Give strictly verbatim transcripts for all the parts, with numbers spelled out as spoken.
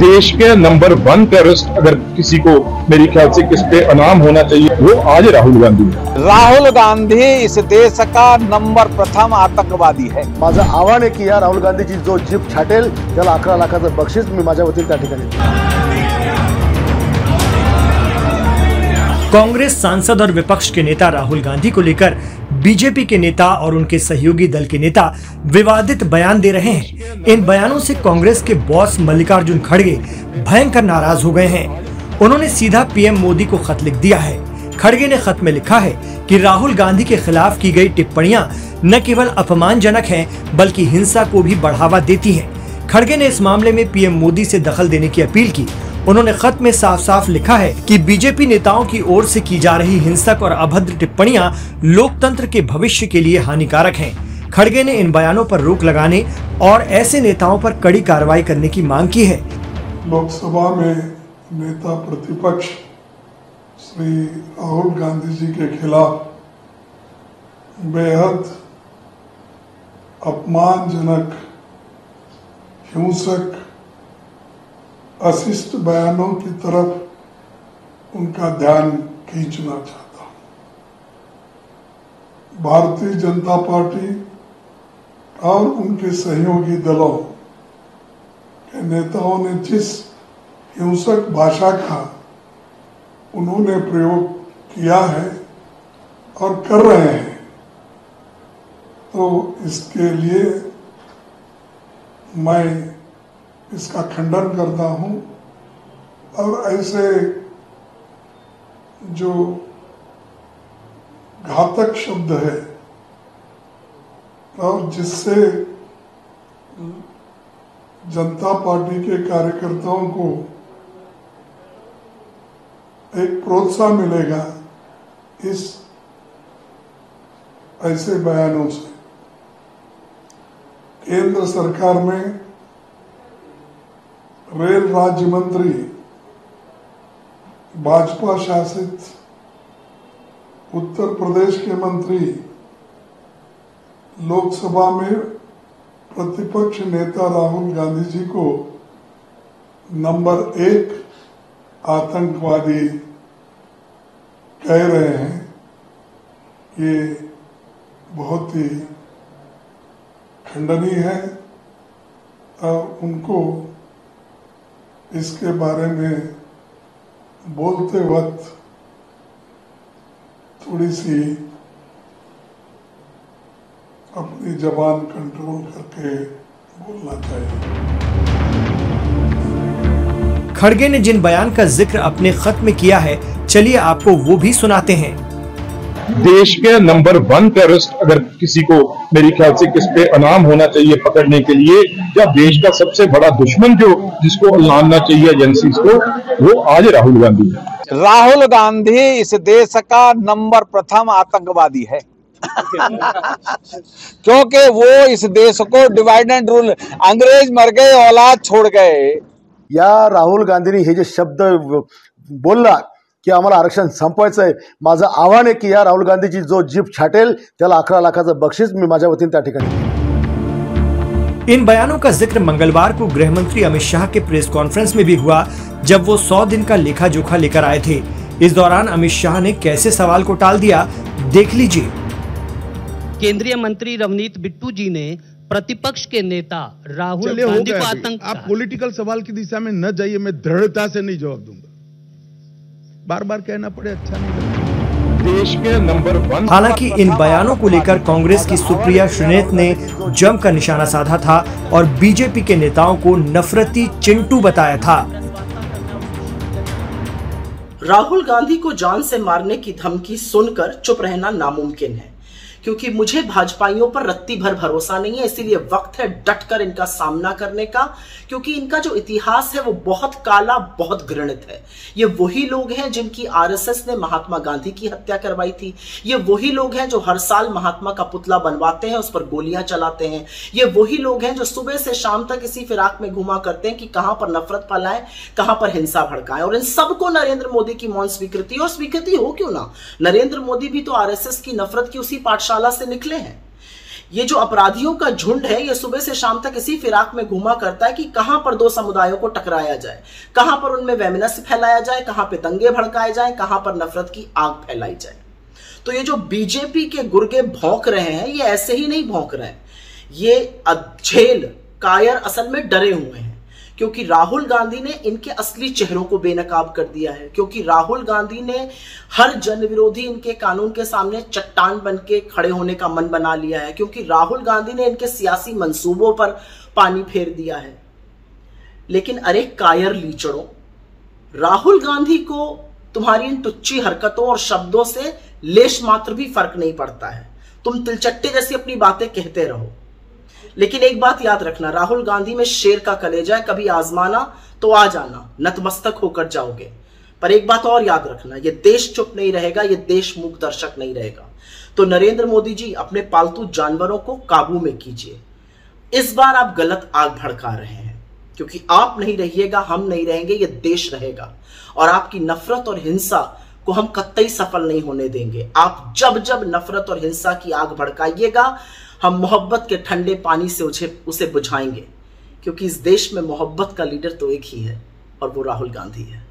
देश के number one terrorist अगर किसी को मेरी ख्याल से किस पे इनाम होना चाहिए वो आज राहुल गांधी है। राहुल गांधी इस देश का नंबर प्रथम आतंकवादी है। माझं आव्हान आहे की या राहुल गांधीची जो जीप छाटेल त्याला अकरा लाखाचं बक्षीस मी माझ्या वतीने त्या ठिकाणी। कांग्रेस सांसद और विपक्ष के नेता राहुल गांधी को लेकर बीजेपी के नेता और उनके सहयोगी दल के नेता विवादित बयान दे रहे हैं। इन बयानों से कांग्रेस के बॉस मल्लिकार्जुन खड़गे भयंकर नाराज हो गए हैं। उन्होंने सीधा पीएम मोदी को खत लिख दिया है। खड़गे ने खत में लिखा है कि राहुल गांधी के खिलाफ की गई टिप्पणियां न केवल अपमानजनक हैं बल्कि हिंसा को भी बढ़ावा देती हैं। खड़गे ने इस मामले में पीएम मोदी से दखल देने की अपील की। उन्होंने खत में साफ साफ लिखा है कि बीजेपी नेताओं की ओर से की जा रही हिंसक और अभद्र टिप्पणियां लोकतंत्र के भविष्य के लिए हानिकारक हैं। खड़गे ने इन बयानों पर रोक लगाने और ऐसे नेताओं पर कड़ी कार्रवाई करने की मांग की है। लोकसभा में नेता प्रतिपक्ष श्री राहुल गांधी जी के खिलाफ बेहद अपमानजनक, हिंसक, अशिष्ट बयानों की तरफ उनका ध्यान खींचना चाहता हूं। भारतीय जनता पार्टी और उनके सहयोगी दलों के नेताओं ने जिस हिंसक भाषा का उन्होंने प्रयोग किया है और कर रहे हैं, तो इसके लिए मैं इसका खंडन करता हूं और ऐसे जो घातक शब्द है और जिससे जनता पार्टी के कार्यकर्ताओं को एक प्रोत्साहन मिलेगा, इस ऐसे बयानों से केंद्र सरकार में रेल राज्य मंत्री, भाजपा शासित उत्तर प्रदेश के मंत्री, लोकसभा में प्रतिपक्ष नेता राहुल गांधी जी को नंबर एक आतंकवादी कह रहे हैं। ये बहुत ही खंडनीय है और उनको इसके बारे में बोलते वक्त थोड़ी सी अपनी जबान कंट्रोल करके बोलना चाहिए। खड़गे ने जिन बयान का जिक्र अपने खत में किया है, चलिए आपको वो भी सुनाते हैं। देश के नंबर वन टेररिस्ट अगर किसी को मेरी ख्याल से किस पे इनाम होना चाहिए पकड़ने के लिए, या देश का सबसे बड़ा दुश्मन जो जिसको लानना चाहिए एजेंसीज को, वो आज राहुल गांधी है। राहुल गांधी इस देश का नंबर प्रथम आतंकवादी है क्योंकि वो इस देश को डिवाइड एंड रूल, अंग्रेज मर गए औलाद छोड़ गए। या राहुल गांधींनी हे जे शब्द बोलला की आम्हाला आरक्षण संपवायचं आहे, माझं आव्हान आहे की या राहुल गांधीची जो जीप छाटेल त्याला अकरा लाखाचं बक्षीस मी माझ्या वतीने त्या ठिकाणी। इन बयानों का जिक्र मंगलवार को गृह मंत्री अमित शाह के प्रेस कॉन्फ्रेंस में भी हुआ, जब वो सौ दिन का लेखा जोखा लेकर आए थे। इस दौरान अमित शाह ने कैसे सवाल को टाल दिया, देख लीजिए। केंद्रीय मंत्री रवनीत बिट्टू जी ने प्रतिपक्ष के नेता राहुल गांधी को आतंक, आप पॉलिटिकल सवाल की दिशा में न जाइए, मैं दृढ़ता से नहीं जवाब दूंगा। बार बार कहना पड़े अच्छा नहीं लगता। देश के नंबर वन। हालांकि इन बयानों को लेकर कांग्रेस की सुप्रिया श्रीनेत ने जमकर निशाना साधा था और बीजेपी के नेताओं को नफरती चिंटू बताया था। राहुल गांधी को जान से मारने की धमकी सुनकर चुप रहना नामुमकिन है, क्योंकि मुझे भाजपाइयों पर रत्ती भर भरोसा नहीं है। इसीलिए वक्त है डटकर इनका सामना करने का, क्योंकि इनका जो इतिहास है वो बहुत काला, बहुत घृणित है। ये वही लोग हैं जिनकी आरएसएस ने महात्मा गांधी की हत्या करवाई थी। ये वही लोग हैं जो हर साल महात्मा का पुतला बनवाते हैं, उस पर गोलियां चलाते हैं। ये वही लोग हैं जो सुबह से शाम तक इसी फिराक में घुमा करते हैं कि कहां पर नफरत फैलाएं, कहां पर हिंसा भड़काएं। और इन सबको नरेंद्र मोदी की मौन स्वीकृति, और स्वीकृति हो क्यों ना, नरेंद्र मोदी भी तो आरएसएस की नफरत की उसी पाठशाला से निकले हैं। ये जो अपराधियों का झुंड है ये सुबह से शाम तक इसी फिराक में घूमा करता है कि कहां पर दो समुदायों को टकराया जाए, कहां पर उनमें वैमनस्य फैलाया जाए, कहां पर दंगे भड़काए जाए, कहां पर नफरत की आग फैलाई जाए। तो ये जो बीजेपी के गुर्गे भौंक रहे हैं ये ऐसे ही नहीं भौंक रहे हैं, ये अधेल कायर असल में डरे हुए हैं, क्योंकि राहुल गांधी ने इनके असली चेहरों को बेनकाब कर दिया है, क्योंकि राहुल गांधी ने हर जन विरोधी इनके कानून के सामने चट्टान बन के खड़े होने का मन बना लिया है, क्योंकि राहुल गांधी ने इनके सियासी मंसूबों पर पानी फेर दिया है। लेकिन अरे कायर लीचड़ों, राहुल गांधी को तुम्हारी इन टुच्ची हरकतों और शब्दों से लेश मात्र भी फर्क नहीं पड़ता है। तुम तिलचट्टे जैसी अपनी बातें कहते रहो, लेकिन एक बात याद रखना, राहुल गांधी में शेर का कलेजा है, कभी आजमाना तो आ जाना, नतमस्तक होकर जाओगे। पर एक बात और याद रखना, ये देश चुप नहीं रहेगा, ये देश मूक दर्शक नहीं रहेगा। तो नरेंद्र मोदी जी अपने पालतू जानवरों को काबू में कीजिए। इस बार आप गलत आग भड़का रहे हैं, क्योंकि आप नहीं रहिएगा, हम नहीं रहेंगे, ये देश रहेगा। और आपकी नफरत और हिंसा को हम कतई सफल नहीं होने देंगे। आप जब जब नफरत और हिंसा की आग भड़काइएगा, हम मोहब्बत के ठंडे पानी से उसे उसे बुझाएंगे, क्योंकि इस देश में मोहब्बत का लीडर तो एक ही है और वो राहुल गांधी है।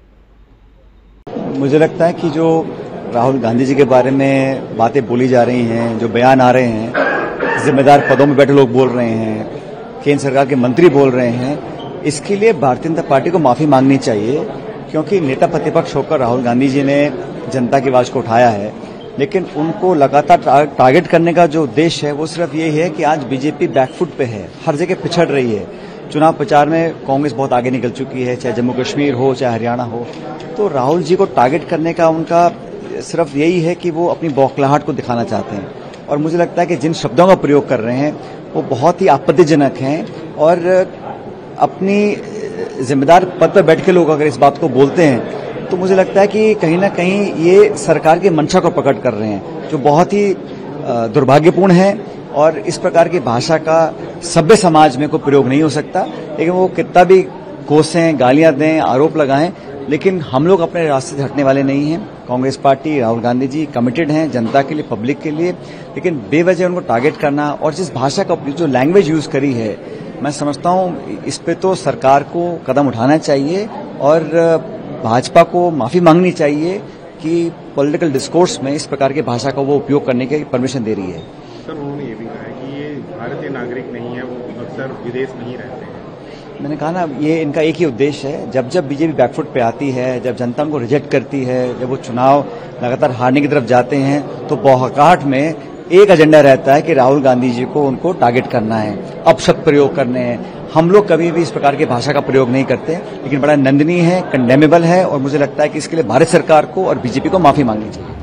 मुझे लगता है कि जो राहुल गांधी जी के बारे में बातें बोली जा रही हैं, जो बयान आ रहे हैं, जिम्मेदार पदों में बैठे लोग बोल रहे हैं, केंद्र सरकार के मंत्री बोल रहे हैं, इसके लिए भारतीय जनता पार्टी को माफी मांगनी चाहिए, क्योंकि नेता प्रतिपक्ष होकर राहुल गांधी जी ने जनता की आवाज को उठाया है। लेकिन उनको लगातार टारगेट करने का जो उद्देश्य है वो सिर्फ ये है कि आज बीजेपी बैकफुट पे है, हर जगह पिछड़ रही है। चुनाव प्रचार में कांग्रेस बहुत आगे निकल चुकी है, चाहे जम्मू कश्मीर हो चाहे हरियाणा हो। तो राहुल जी को टारगेट करने का उनका सिर्फ यही है कि वो अपनी बौखलाहट को दिखाना चाहते हैं। और मुझे लगता है कि जिन शब्दों का प्रयोग कर रहे हैं वो बहुत ही आपत्तिजनक हैं, और अपनी जिम्मेदार पद पर बैठ के लोग अगर इस बात को बोलते हैं तो मुझे लगता है कि कहीं ना कहीं ये सरकार की मंशा को प्रकट कर रहे हैं, जो बहुत ही दुर्भाग्यपूर्ण है। और इस प्रकार की भाषा का सभ्य समाज में कोई प्रयोग नहीं हो सकता। लेकिन वो कितना भी कोसें, गालियां दें, आरोप लगाएं, लेकिन हम लोग अपने रास्ते से हटने वाले नहीं हैं। कांग्रेस पार्टी, राहुल गांधी जी कमिटेड हैं जनता के लिए, पब्लिक के लिए। लेकिन बेवजह उनको टारगेट करना और जिस भाषा का जो लैंग्वेज यूज करी है, मैं समझता हूं इस पे तो सरकार को कदम उठाना चाहिए और भाजपा को माफी मांगनी चाहिए कि पॉलिटिकल डिस्कोर्स में इस प्रकार की भाषा का वो उपयोग करने की परमिशन दे रही है। सर, उन्होंने ये भी कहा है कि ये भारतीय नागरिक नहीं है, वो अक्सर विदेश में ही रहते हैं। मैंने कहा ना, ये इनका एक ही उद्देश्य है। जब जब बीजेपी बैकफुट पे आती है, जब जनता उनको रिजेक्ट करती है, जब वो चुनाव लगातार हारने की तरफ जाते हैं, तो बौखलाहट में एक एजेंडा रहता है कि राहुल गांधी जी को उनको टारगेट करना है, अपशब्द प्रयोग करने हैं। हम लोग कभी भी इस प्रकार की भाषा का प्रयोग नहीं करते, लेकिन बड़ा निंदनीय है, कंडेमेबल है, और मुझे लगता है कि इसके लिए भारत सरकार को और बीजेपी को माफी मांगनी चाहिए।